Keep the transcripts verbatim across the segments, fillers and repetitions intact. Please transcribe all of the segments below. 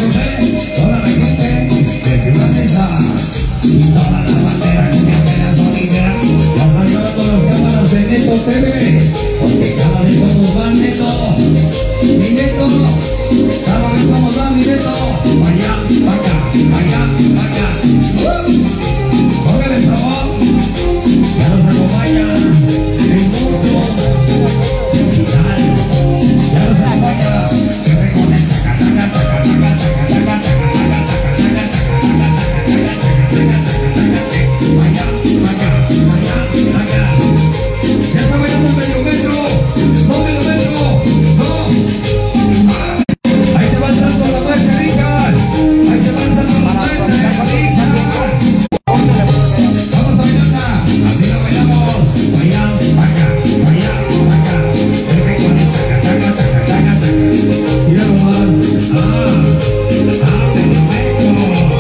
José, toda la gente de Ciudad Neza y toda la bandera que me apenas sonidera, ya salieron todas las cámaras de Neto T V, porque cada vez somos más Neto, mi Neto, cada vez somos más mi Neto, vaya, vaya, vaya, vaya, póngale sabor, ya nos acompaña el monstruo, final, ya nos acompaña, que reconecta, cataca, taca, taca, taca, taca, taca, vaya, vaya, vaya, vaya, ya está bailando un medio metro, no medio metro, no, ahí te va el salto a la marcha, Richard, ahí te va el salto a la marcha, Richard, vamos a bailarla, así la bailamos, vaya, vaya, vaya, vaya, que reconecta, taca, taca, taca, taca, mira nomás, ah, ah, medio metro,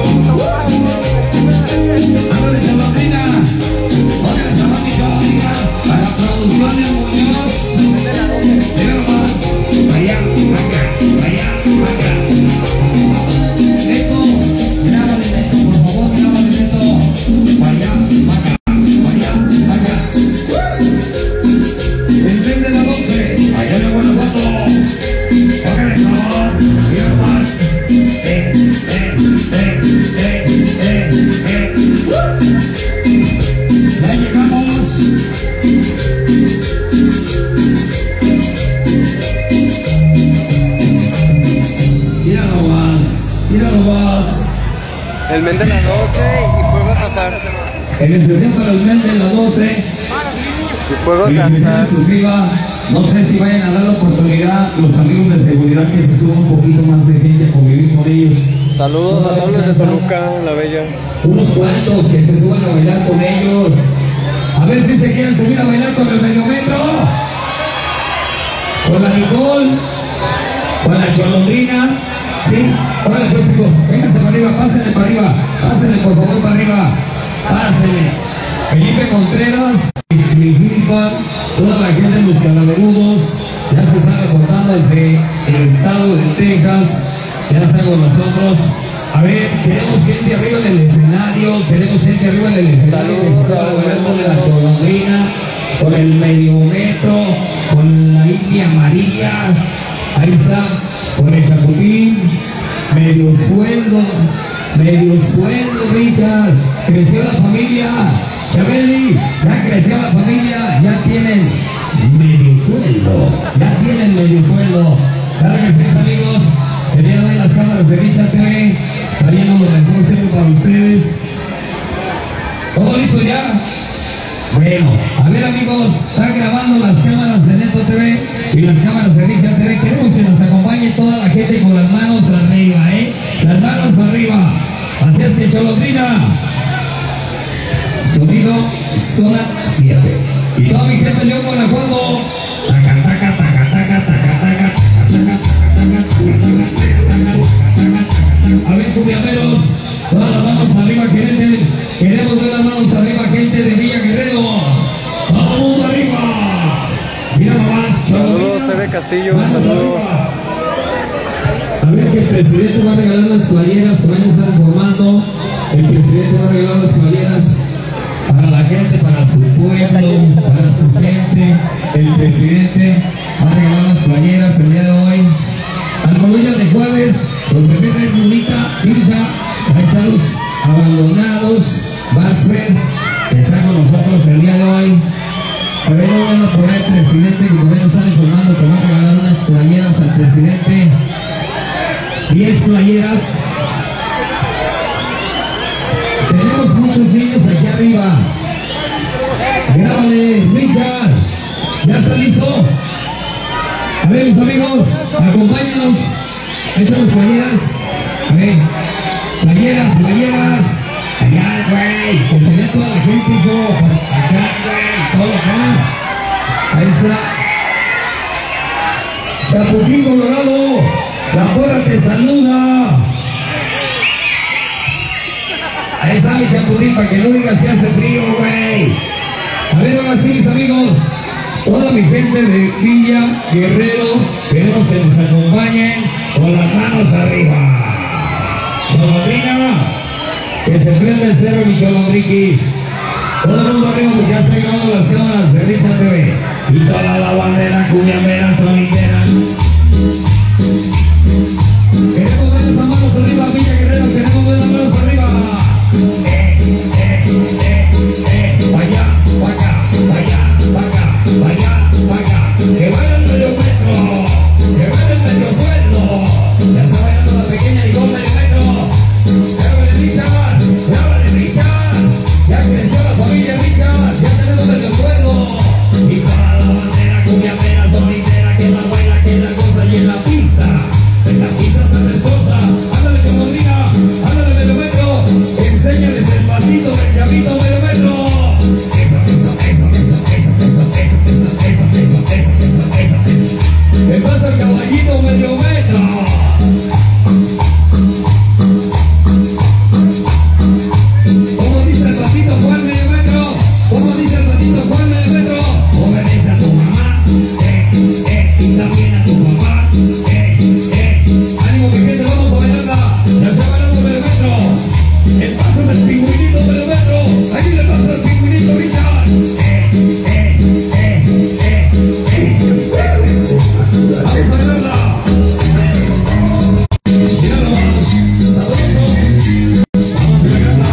ándale Cholondrina, póngale sabor mi Cholondrina, para Producciones Muñoz, mira nomás, vaya, vaya, vaya, vaya, Neto, grábale Neto, por favor, grábale Neto, vaya, vaya, vaya, vaya, el tren de la doce, allá en Guanajuato, póngale sabor, mira nomás, eh, eh, eh, eh, eh, eh, ya llegamos, mira nomás, mira nomás, El men de la doce y fuegos azar. en especial para el mes de la doce, Y fuegos en especial azar. exclusiva, no sé si vayan a dar la oportunidad los amigos de seguridad que se suban un poquito más de gente a convivir con ellos. Saludos a todos los de Toluca, la bella. Unos cuantos que se suban a bailar con ellos. A ver si se quieren subir a bailar con el medio metro. Con la Nicole. Con la Cholondrina. Sí. Órale pues chicos. Vénganse para arriba. Pásenle para arriba. Pásenle por favor para arriba. Pásenle. Felipe Contreras. Ismijilpan. Toda la gente de los Calaverudos. Ya se están reportando desde el estado de Texas. Ya están con nosotros. A ver, tenemos gente arriba en el escenario, tenemos gente arriba en el escenario, con la Cholondrina, con el medio metro, con la India María, ahí está, con el Chapulín, medio sueldo, medio sueldo, Richard, creció la familia, Chabeli, ya creció la familia, ya tienen medio sueldo, ya tienen medio sueldo, claro que sí, amigos. El día de hoy las cámaras de Richard T V, trayendo lo mejor siempre para ustedes. ¿Todo listo ya? Bueno, a ver amigos, están grabando las cámaras de Neto T V y las cámaras de Richard T V. Queremos que nos acompañe toda la gente con las manos arriba, ¿eh? Las manos arriba. Así es que Cholondrina. Sonido zona siete. Y toda mi gente de León, Guanajuato. Taca, taca, taca, taca, taca, taca. A ver, cumbiameros, todas las manos arriba, gente. Queremos ver las manos arriba, gente de Villa Guerrero. Todo el mundo arriba. Mira nomás, Saludos, T V Castillo, saludos. A ver que el presidente va a regalar las playeras, por ahí están informando. El presidente va a regalar las playeras para la gente, para su pueblo, para su gente. El presidente va a regalar las playeras el día de hoy. Almohadilla de Juárez, los bebés de Lunita, Virja, ahí están los abandonados, Basfer, que están con nosotros el día de hoy. A ver, bueno, por ahí el presidente, que por ahí nos están informando que va a regalar unas playeras al presidente. diez playeras. Tenemos muchos niños aquí arriba. Grábale, Richard. ¿Ya está listo? A ver, mis amigos, acompáñenos. Ahí están las playeras. A ver, playeras, playeras. Allá, güey, que se vea toda la gente, hijo. Acá, güey, todo acá. Ahí está. Chapulín Colorado, la porra te saluda. Ahí está mi Chapulín, para que no digas si hace frío, güey. A ver, ahora sí, mis amigos. Toda mi gente de Villa Guerrero, queremos que nos acompañen con las manos arriba. Cholondrina, que se prende el cero, mi Cholondriquis. Todo el mundo arriba porque ya se ha grabado las cámaras de Richard T V. Y toda la bandera, cuyamera, solitera. Queremos ver las manos arriba, Villa Guerrero, queremos ver las manos arriba. Eh, eh, eh, eh, vaya, vaya, vaya, vaya, vaya, vaya. Que vaya el medio metro, que vaya el medio sueldo. Ya está bailando la pequeña y dos medio metro. Llámale Richard, llámale Richard. Ya creció la familia Richard, ya tenemos medio sueldo. Y para la bandera, cuyamera, solitera, que la baila, que la goza y en la pista. En la pizza sabrosa, ándale Cholondrina, ándale medio metro, enséñales el pasito del chavito medio metro. Esa, esa, esa, esa, esa, esa, esa, esa, esa, esa, esa, esa, esa, esa. ¿Qué pasa el caballito medio metro? ¿Cómo dice el patito Juan medio metro? ¿Cómo dice el patito Juan medio metro? Obedece a tu mamá, eh, eh, y también a tu papá, eh, eh. Ánimo mi gente, vamos a bailarla. Ya está bailando medio metro. El paso del pingüinito medio metro. Aquí le pasa al pingüinito Richard. Eh, eh, eh, eh, eh, eh. Vamos a bailarla. Mira nomás, sabroso. Vamos a bailarla.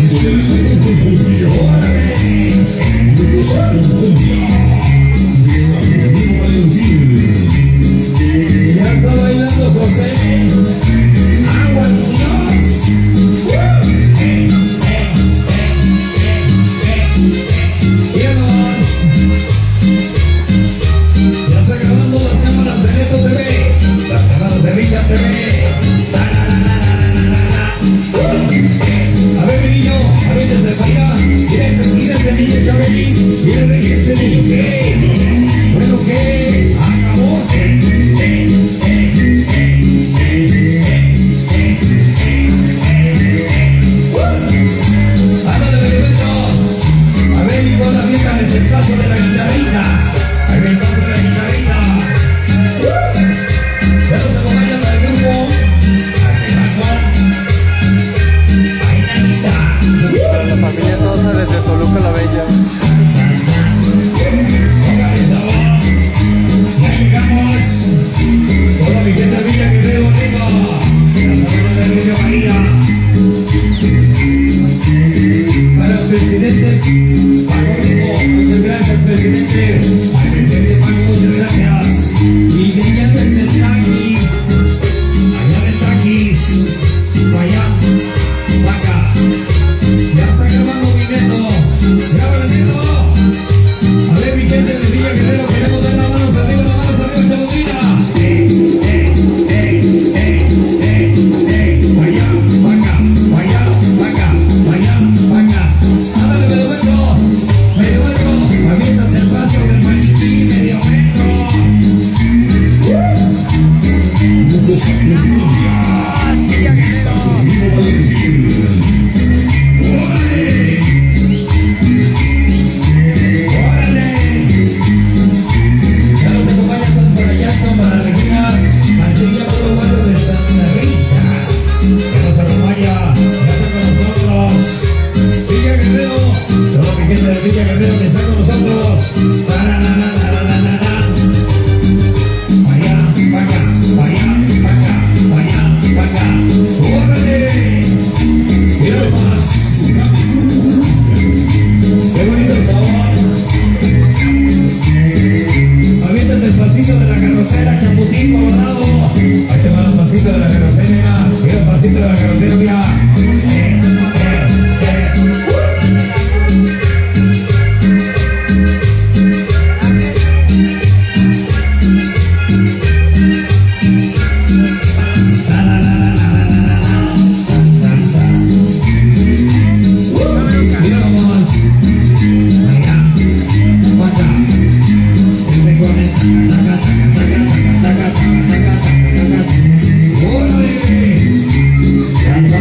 Ya está bailando José. Agua Dios. Mira nomás. Ya está grabando las cámaras de Neto T V, las cámaras de Richard T V. A ver mi niño, a ver desde para allá. Mira ese, mira ese niño Chabelín. Mira ese niño que, bueno que, acabó. Eh, eh, eh, eh, eh, eh, eh, eh, eh. Ándale medio metro. A ver mi buena vieja, es el paso de la guitarrita. Ahí ve el paso de la guitarrita. Ya nos acompaña para el grupo. La familia Sosa desde Toluca la Bella. Ya llegamos. Toda mi gente de Villa Guerrero arriba. La salud de Río María. Para el presidente Paco Rico, muchas gracias presidente. Al presidente Paco, muchas gracias. Y venía desde el Taquis. Allá de Taquis. Allá. Acá. Ya está grabando mi neto. Grábale neto. A ver mi gente de Villa Guerrero, queremos dar las manos arriba, las manos arriba, Cholondrina. Eh, eh, eh, eh, eh, eh. Vaya, vaca, vaya, vaca, vaya, vaca. Ándale medio metro, medio metro. Aviéntate el paso del maniquí, medio metro. Villa Guerrero. ¡Órale! ¡Órale! Ya nos acompaña todos para Jackson, para Regina, Marcilla, todos los barrios de Santa Rita. Que nos acompaña, ya está con nosotros. Villa Guerrero, toda mi gente de Villa Guerrero que está con nosotros. Na, na, na, na, na, na, na, na. Vaya, vaya, vaya, vaya, vaya, vaya. ¡Órale! Mira nomás. Qué bonito sabor. Aviéntate el pasito de la carretera, Chaputín Colorado. Ahí te va el pasito de la carretera. Mira el pasito de la carretera, mira. Eh, eh, eh. La, la, la, la, la, la, la, la. Mira nomás. Allá. Acá. Siempre con el taca, taca, taca, taca, taca, taca, taca, taca, taca. ¡Órale! Ya está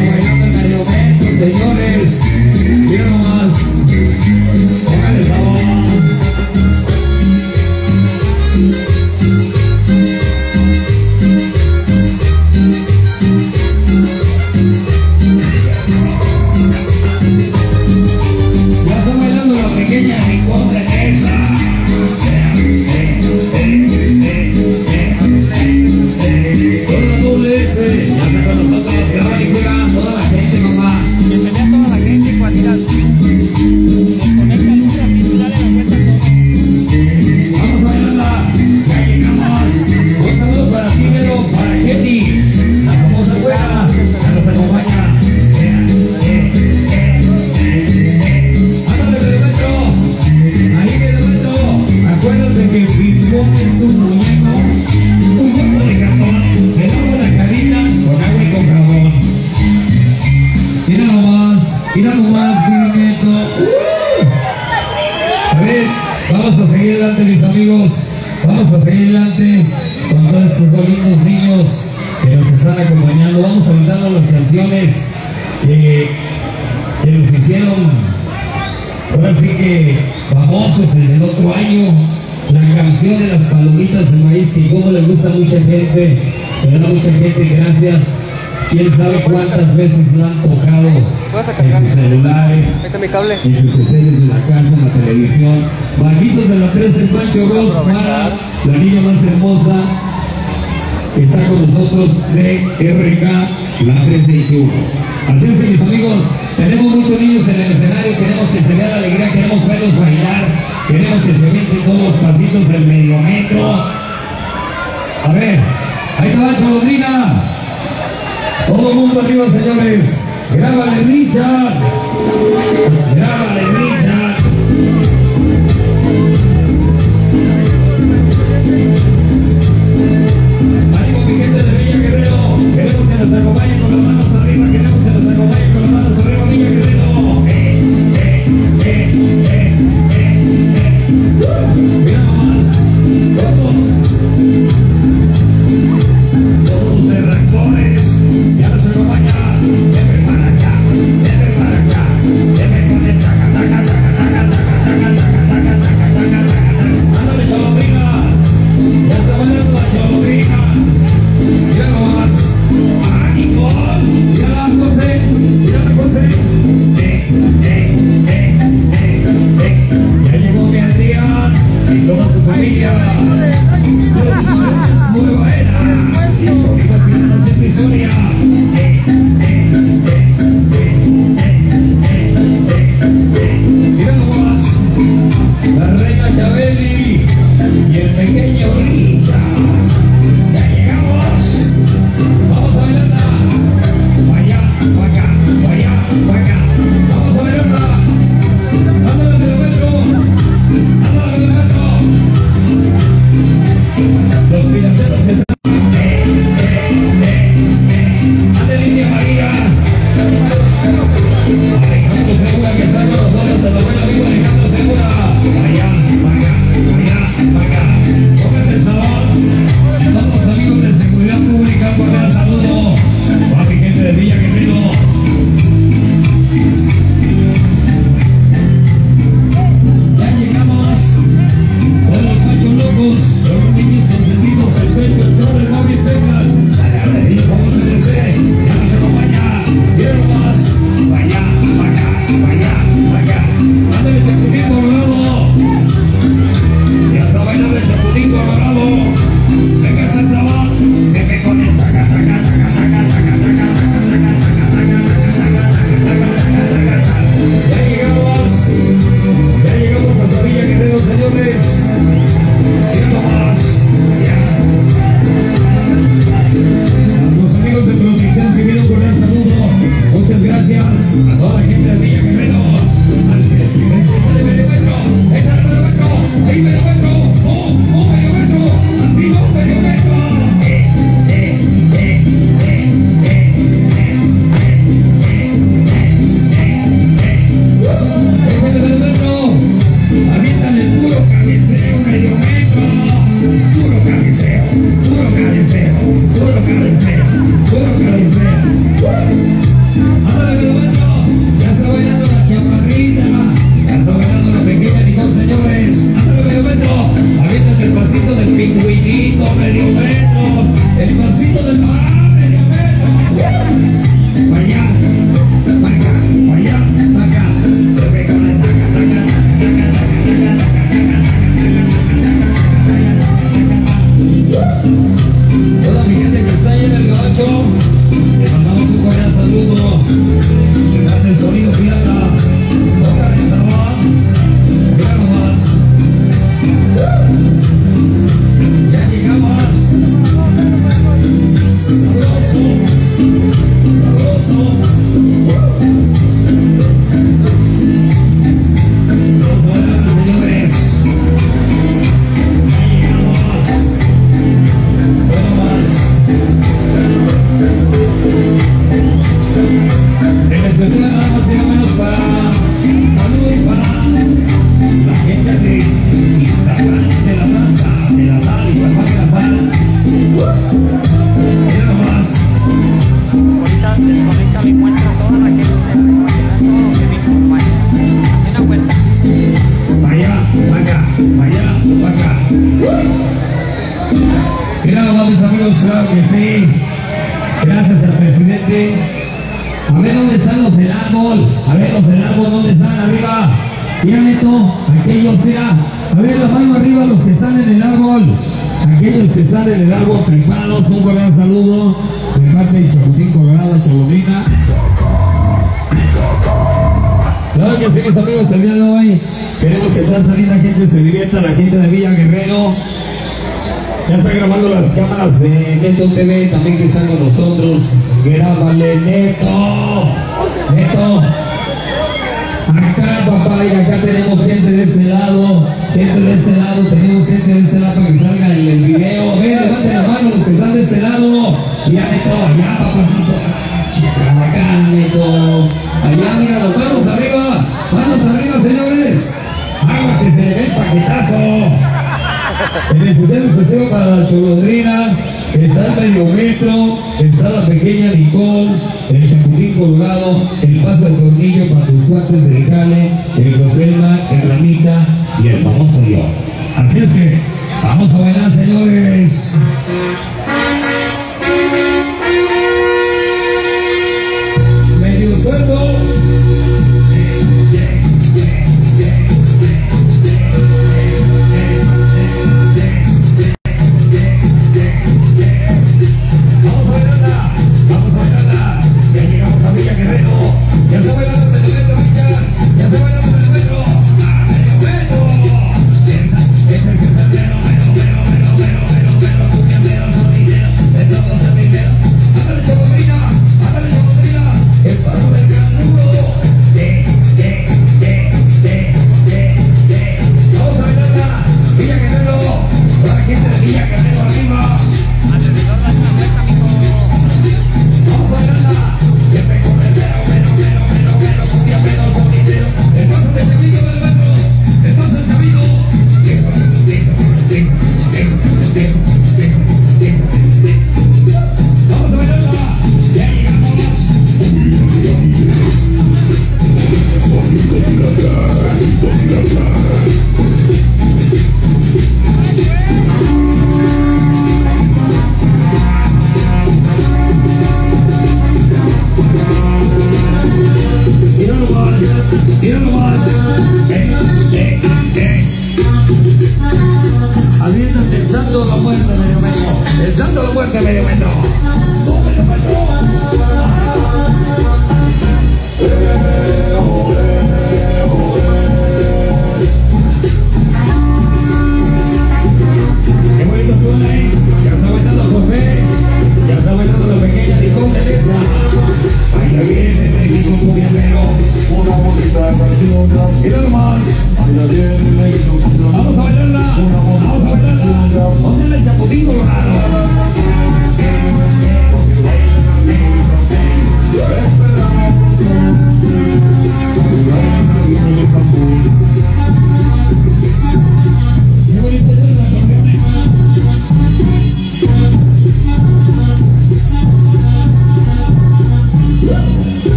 seguir adelante, mis amigos. Vamos a seguir adelante con todos estos dos lindos niños que nos están acompañando. Vamos a cantar las canciones que, que nos hicieron, ahora sí que famosos en el otro año. La canción de las palomitas de maíz, que como le gusta a mucha gente, le da mucha gente gracias. Quién sabe cuántas veces la han tocado en sus celulares, en sus escenas de la casa, en la televisión. Bajitos de la tres, el Pancho Ross, Mara, la niña más hermosa que está con nosotros de R K, la tres veintiuno. Así es que, mis amigos, tenemos muchos niños en el escenario, queremos que se vea la alegría, queremos verlos bailar, queremos que se mienten todos los pasitos del medio metro. A ver, ahí te va Cholondrina. Todo el mundo arriba, señores. Grábale, Richard. Grábale, Richard. Ánimo, mi gente de Villa Guerrero. Queremos que nos acompañen con las manos arriba. Queremos que nos acompañen con las manos arriba, Villa Guerrero. Eh, eh, eh, eh, eh, eh. Mira nomás. Todos. Todos de rencores. Ya nos acompaña. Se ve para acá. Se ve para acá. Se ve con el taca, taca, taca, taca, taca, taca, taca, taca, taca, taca. Ándale, Cholondrina. Ya se va la Cholondrina. Ya no más. ¡Ánimo! Ya la José. Ya la José. Eh, eh, eh, eh, eh. Ya llegó mi Adrián y toda su familia. Producciones Nueva Era. Y Sonido Piratas en Visoria. Eh, eh, eh, eh, eh, eh, eh. Mira nomás. La reina Chabeli y el pequeño Richard. Ya llegamos. Vamos a bailarla. Vaya, vaya, vaya, vaya. Vamos a bailarla. Ándale, Pedrometro. Ándale, Pedrometro. Los pirateros están. Eh, eh, eh, eh. Ándale, Lidia María. Alejandro Segura, que está con nosotros en la buena viva. Alejandro Segura. Vaya, vaya, vaya, vaya. Pónganle el salón. Todos los amigos de seguridad pública, un cordial saludo. A mi gente de Villa Guerrero. Ya llegamos con los machos locos, los niños consentidos, el pecho, el trono, el móvil, Texas. Dale, dale, ¿cómo se desee? Ya nos acompaña. Quiero más. Vaya, vaya, vaya, vaya. Ándale, Chapulín Colorado. Ya está bailando el Chapulín Colorado. Venga ese sabor. Se me conecta. Taca, taca, taca, taca, taca, taca, taca, taca, taca, taca, taca, taca. Ya llegamos. Ya llegamos hasta Villa Guerrero, señores. Mira nomás. Ya. Los amigos de Producción Civil, con el saludo. Muchas gracias a toda la gente de Villa Guerrero. Al presidente de Mediometro. Échale Mediometro. Ahí Mediometro. Oh, oh, Mediometro. Así no, Mediometro. Eh, eh, eh, eh, eh, eh, eh, eh, eh, eh. Échale Mediometro. Aviéntale el puro cabeceo, Mediometro. Puro cabeceo, puro cabeceo, puro cabeceo, puro cabeceo. Ándale, Mediometro. Ya está bailando la chaparrita. Ya está bailando la pequeña Nicole, señores. Ándale, Mediometro. Aviéntate el pasito del pingüinito, Mediometro. El pasito del mar, Mediometro. Vaya, vaya, vaya, vaya. Se pega la taca, taca, taca, taca, taca, taca, taca. Toda mi gente que está ahí en el gabacho, le mandamos un cordial saludo. Grande el sonido pirata. Toca de sabor. Mira nomás. Ya llegamos. Sabroso. Sabroso. Vamos a bailar, señores. Ya llegamos. Bueno más. En la expresión nada más y nada menos para saludos para la gente de Instagram. desconecta y muestra toda la gente, todo lo que me acompaña. Haz una vuelta. Vaya, vaya, vaya, vaya. Mira nomás, mis amigos, claro que sí. Gracias al presidente. A ver dónde están los del árbol. A ver los del árbol, ¿dónde están? Arriba. Mira, Neto, aquellos, mira. A ver la mano arriba, los que están en el árbol. Aquellos que están en el árbol trepados, un cordial saludo de parte de Chaputín Colorado, Cholodrina. Claro que sí, mis amigos, el día de hoy queremos que toda esta linda gente se divierta, la gente de Villa Guerrero. Ya están grabando las cámaras de Neto T V, también que están con nosotros. Grábale, Neto. Neto. Acá, papá, y acá tenemos gente de este lado, gente de este lado, tenemos gente de este lado para que salga en el video. Ven, levanten la mano los que están de este lado. Ya, Neto, allá, papacito. Acá, Neto. Allá, mira, los manos arriba. Manos arriba, señores. Aguas que se le ve el paquetazo. El especial especial para la Cholodrina, está el medio metro, está la pequeña Nicole, el Chaputín Colorado, el paso del tornillo para tus cuates del Jale, el Joselma, el Ramita y el famoso yo. Así es que vamos a bailar, señores. Medio sueldo.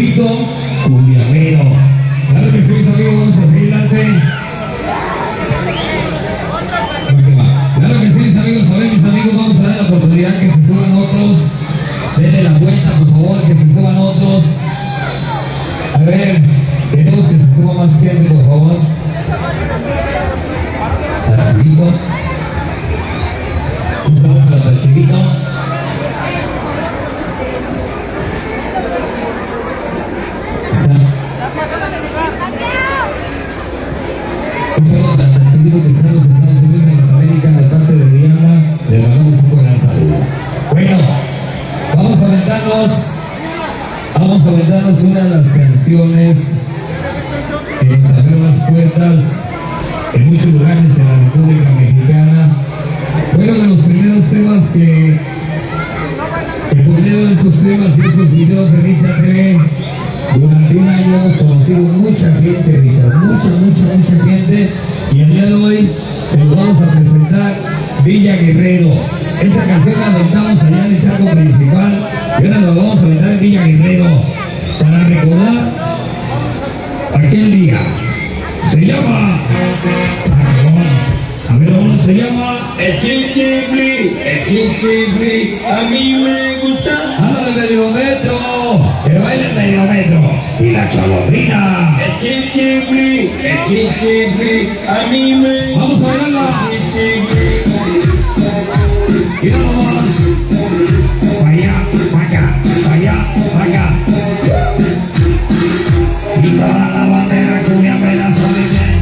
Chavito Cumbiamero. Claro que sí, mis amigos, vamos a seguir adelante. Claro que sí, mis amigos, a ver, mis amigos, vamos a dar la oportunidad que se suban otros. Denle la vuelta, por favor, que se suban otros. A ver, queremos que se suba más gente, por favor. Para Chiquito. Un saludo para el Chiquito. Un saludo para el Chiquito que está en los Estados Unidos de Norteamérica, de parte de Diana. Le mandamos un gran saludo. Bueno, vamos a aventarnos. Vamos a aventarnos una de las canciones que nos abrió las puertas en muchos lugares de la República Mexicana. Fueron de los primeros temas que, que por medio de esos temas y esos videos de Richard T V, durante un año hemos conocido mucha gente, Richard, mucha, mucha, mucha gente, y el día de hoy se lo vamos a presentar Villa Guerrero. Esa canción la aventamos allá en el Chaco Principal y ahora la vamos a aventar en Villa Guerrero para recordar aquel día. Se llama... A ver, ¿cómo se llama? El chichibli, el chichibli, a mí me gusta. ¡Ándale, medio metro! ¡Que baile el medio metro! ¡Y la cholondrina! El chichibli, el chichibli, a mí me gusta. ¡Vamos a bailarla! ¡Y no más! ¡Vaya, vaya, vaya, vaya! Y toda la bandera cumbia me la sostiene.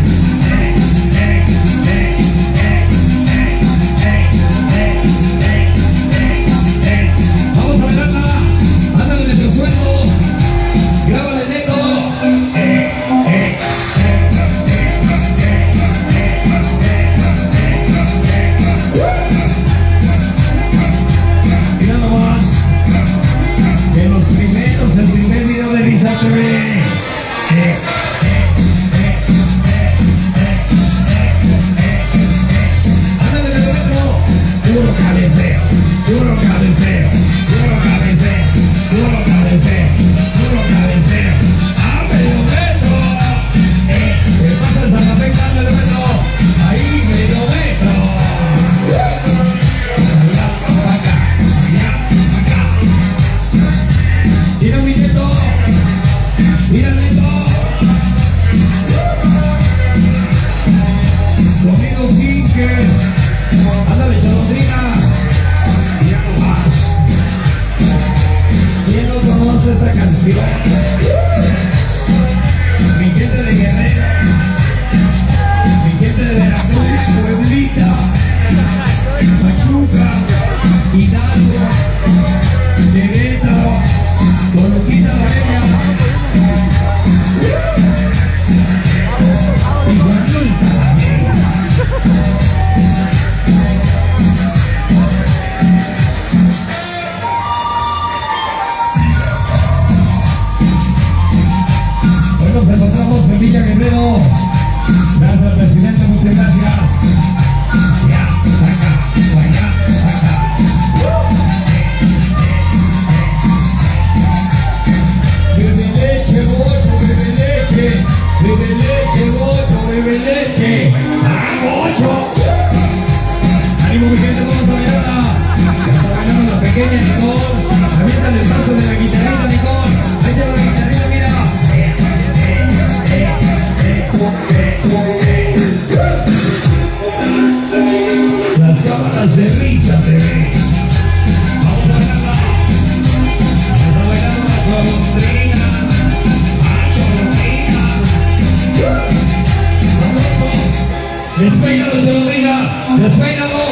Despeínalo, Cholondrina, despeínalo.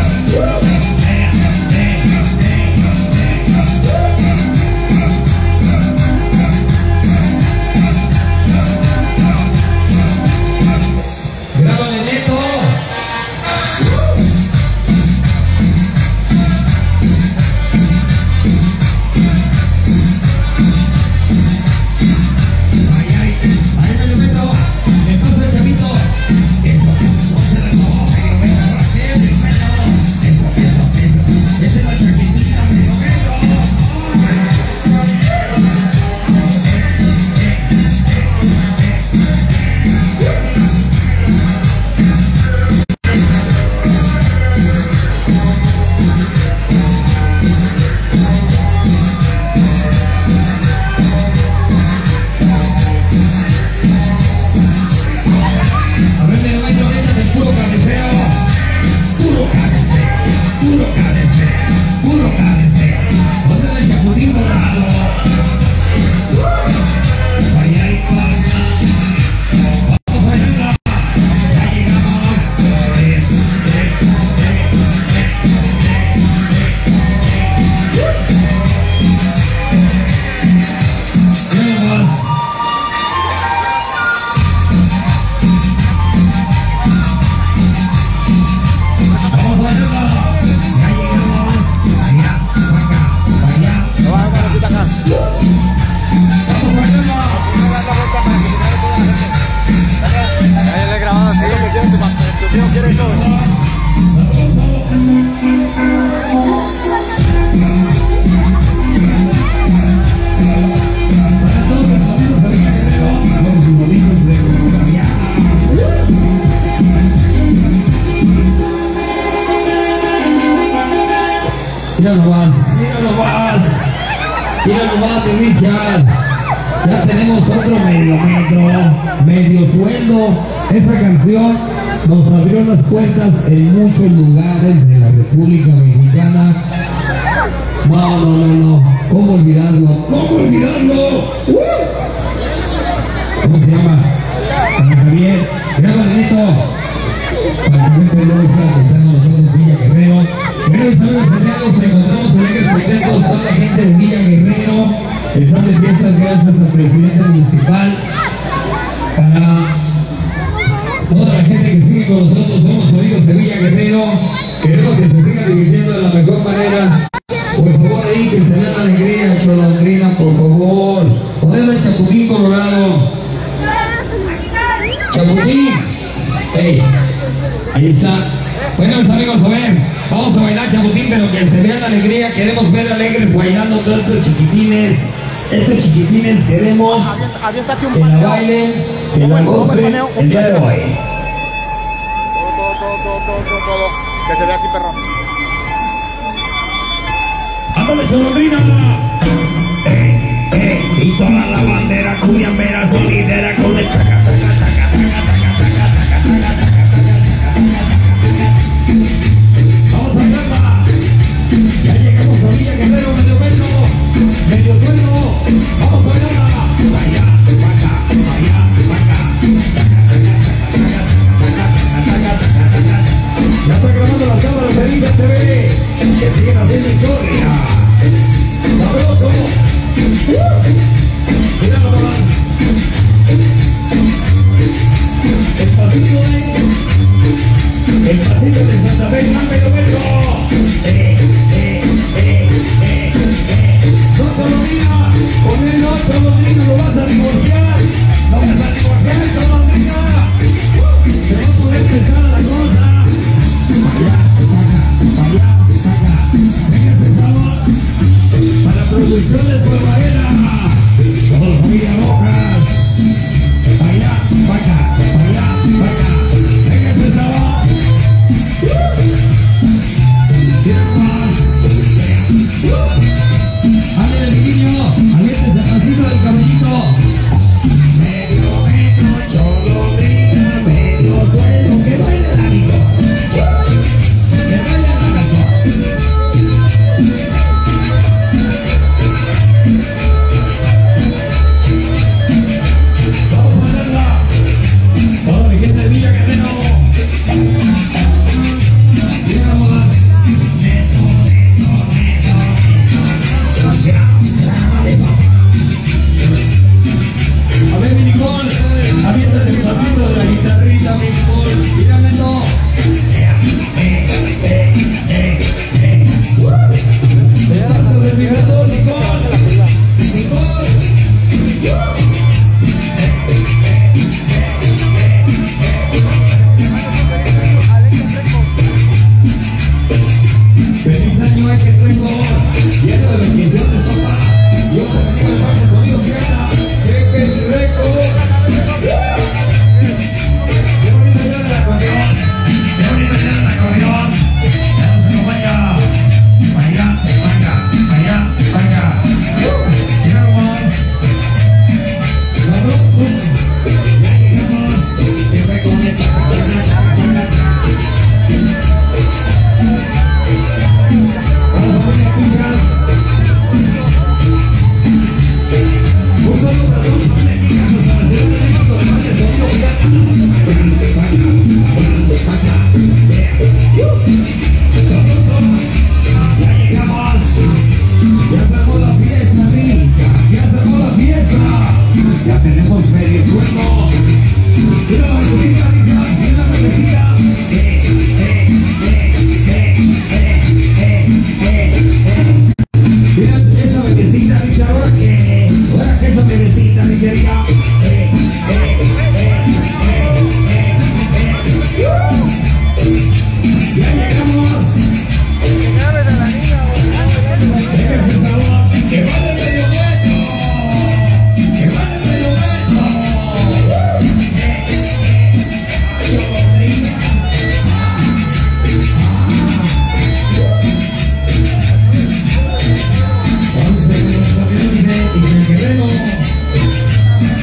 Grábale, Neto. Ay, ay, ay, me lo meto. Me pasa el chavito. Eso, no se recoge, me lo meto. tenemos otro medio metro, medio sueldo. Esa canción nos abrió las puertas en muchos lugares de la República Mexicana. No, no, no, no. ¿Cómo olvidarlo? ¿Cómo olvidarlo? ¡Uh! ¿Cómo se llama? Ana Javier. Mira, Manito. Para que me pelosa, que está con nosotros Villa Guerrero. Queridos amigos, nos encontramos alegres, contentos, toda la gente de Villa Guerrero. Están de fiestas gracias al presidente municipal. Para toda la gente que sigue con nosotros, somos amigos de Villa Guerrero. Queremos que se sigan divirtiendo de la mejor manera. Por favor, ahí que se den la alegría, Cholondrina, por favor. Ponedle el Chapuquín Colorado. Chapuquín. Hey, ahí está. Bueno, mis amigos, a ver, vamos a bailar Chapuquín, pero que se vea la alegría. Queremos ver alegres bailando todos estos chiquitines. Estos chiquitines queremos que la bailen, que la gocen el día de hoy. Todo, todo, todo, todo, todo, todo. Que se vea así, perro. ¡Ándale, Cholondrina! Eh, eh, y toda la bandera cuyambera solidera con el taca, taca, taca, taca, taca, taca, taca, taca, vamos a verla. Ya llegamos a Villa Guerrero, medio metro, medio sueldo. Vamos a verla. Vaya, vaca, vaya, vaca. Ya está grabando las cámaras de Viva T V, que siguen haciendo historia. ¡Sabroso! ¡Uh! ¡Mira nomás! El pasito de... El pasito de Santa Fe, gran medio metro. ¡Eh, eh, eh, eh, eh! ¡No Cholondrina! ¡Con él no Cholondrina! ¡Lo vas a divorciar! ¡Lo vas a divorciar, Cholondrina! ¡Uh! ¡Se va a poder pesar la cosa! ¡Vaya, vaca! ¡Vaya, vaca! ¡Venga ese sabor! ¡Para producciones Nueva Era! ¡Todos la familia Rojas! ¡Vaya, vaca! ¡Vaya, vaca! ¡Venga ese sabor! ¡Quiero más! ¡Ale el niño! ¡Alientes el pasito del cabellito! ¡Medio metro, Cholondrina! ¡Medio suelo! ¡Que baile el amigo! ¡Que baile el amigo! Vamos a verla. Toda mi gente de Villa Guerrero. Mira nomás. Neto, neto, neto, neto, neto. A ver, mi Nicole, aviéntate el pasito de la guitarrita, mi Nicole. Mira, Neto. Eh, eh, eh, eh. El paso del vibrador, Nicole. Nicole. Feliz año es que tengo lleno de bendiciones, papá. Dios se bendiga el Padre, sonido fiesta. Jefe Reco. Qué bonito era el acordeón. Qué bonito era el acordeón. Ya nos acompaña. Vaya, vaya, vaya, vaya. Mira nomás. Sabroso. Ya llegamos. Siempre con el vamos a poner pingas. Un saludo a todos los técnicos hasta la ciudad de México, además de sonido pirata. Ya llegamos. Ya se armó la fiesta, Risa. Ya se armó la fiesta. Ya tenemos medio sueldo. Mira la verdecita, Risa. Mira la verdecita. Eh, eh, eh, eh, eh, eh, eh, eh. Mira esa verdecita, Risa. Ahora que, ahora que esa verdecita, Risa, diga. Eh, eh, eh, eh, eh, eh. Ya llegamos. Venga ese sabor. Que vale el medio metro. Que vale el medio metro. Cholondrina. Once de los aviones de Villa Guerrero.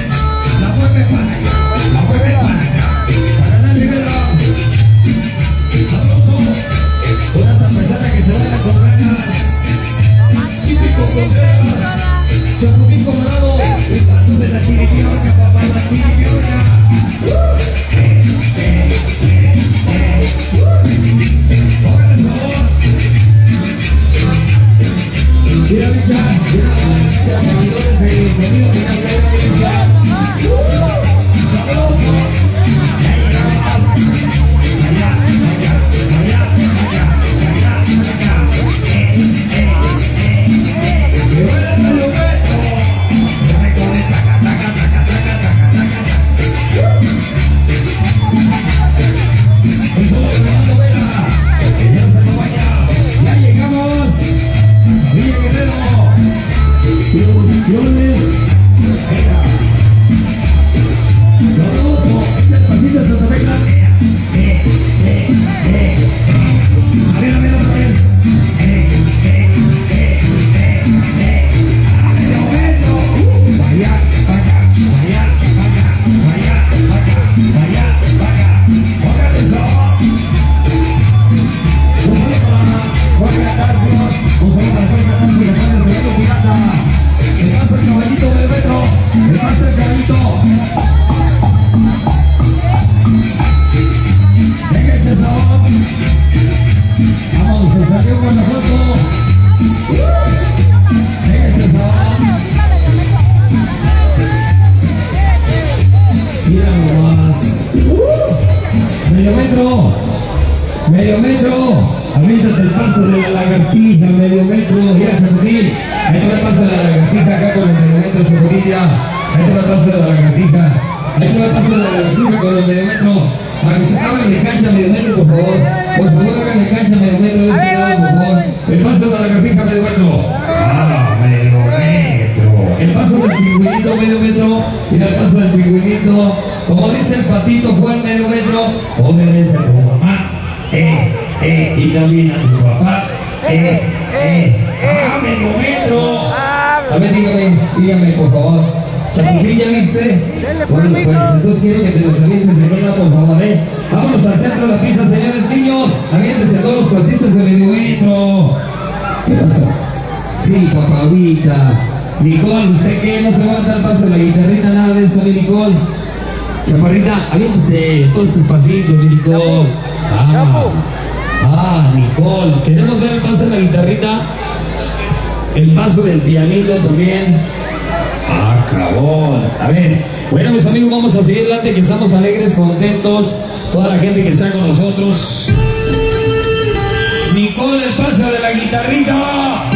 medio metro, medio metro, aviéntate el paso de la lagartija, medio metro, ya Chapotín, ahí te va el paso de la lagartija acá con el medio metro, Chapotín, ya, ahí te va el paso de la lagartija, ahí te va el paso de la lagartija con el medio metro, para que se hagan de cancha medio metro, por favor, por favor hagan de cancha medio metro, de ese lado, por favor, el paso de la lagartija medio metro, ah, medio metro, el paso del pingüinito medio metro, mira el paso del pingüinito, como dice el patito Juan medio metro, obedece a tu mamá, eh, eh, y también a tu papá, eh, eh, ah, medio metro, a ver, dígame, dígame por favor. Chapotín, ¿ya viste? Bueno, pues entonces quiero que te los avientes de verdad, por favor, ¿eh? Vámonos al centro de la pista, señores niños. Aviéntense todos los pasitos de medio metro. ¿Qué pasa? Sí, papavita. Nicole, ¿usted qué? No se va a dar paso de la guitarrita, nada de eso, mi Nicole. Chaparrita, aviéntese todos sus pasitos, mi Nicole. Ah, ah, Nicole. ¿Queremos ver el paso de la guitarrita? El paso del pianito también. Ah, cabrón. A ver, bueno, mis amigos, vamos a seguir adelante, que estamos alegres, contentos. Toda la gente que está con nosotros. Nicole, el paso de la guitarrita.